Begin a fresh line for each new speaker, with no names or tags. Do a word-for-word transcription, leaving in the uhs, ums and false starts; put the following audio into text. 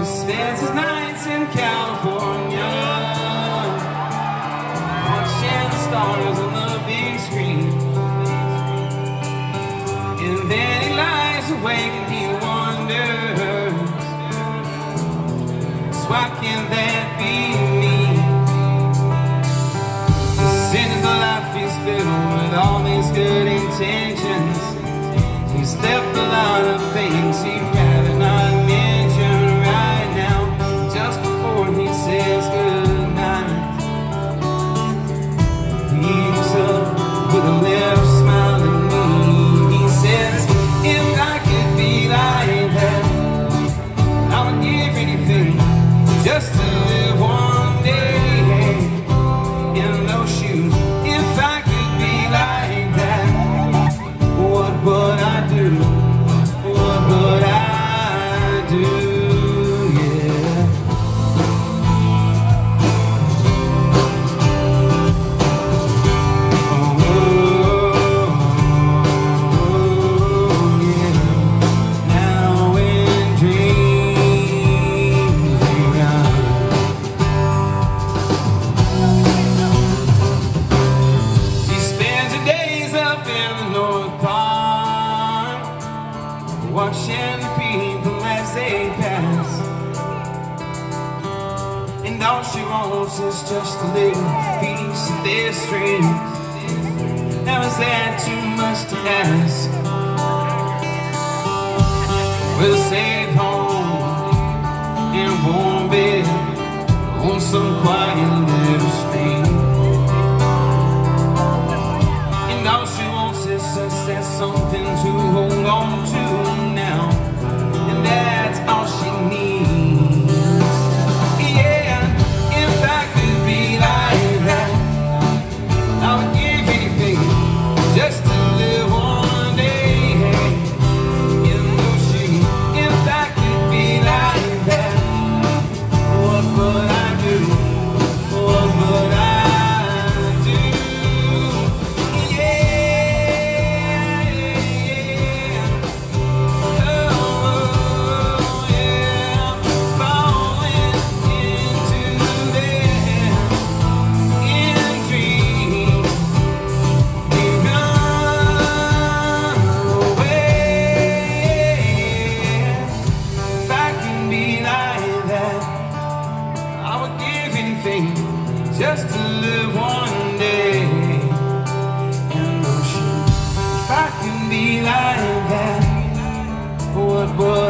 He spends his nights in California, watching the stars on the big screen. And then he lies awake and he wonders, so why can't that be me? Sin is the life he's filled with all these good intentions. He's left a lot of things he'd rather not mention right now. Just before he says goodnight, he looks up with a little smile at me. He says, if I could be like that, I would give anything just to live one day in those shoes. If I could be like that, what would I do? What would I do? Yeah. Oh, yeah. Now when dreams begun, she spends her days up in the North Park, watching people as they pass, and all she wants is just a little piece of their strings. Now is that too much to ask? With a safe home in a warm bed on some quiet little street, and all she wants is just that something to hold on to now, and that's all she needs. Yeah, if I could be like that, I would give anything just to live one day in those shoes. If I could be like that, what would I do? What would I do? Just to live one day in those shoes. If I can be like that, what would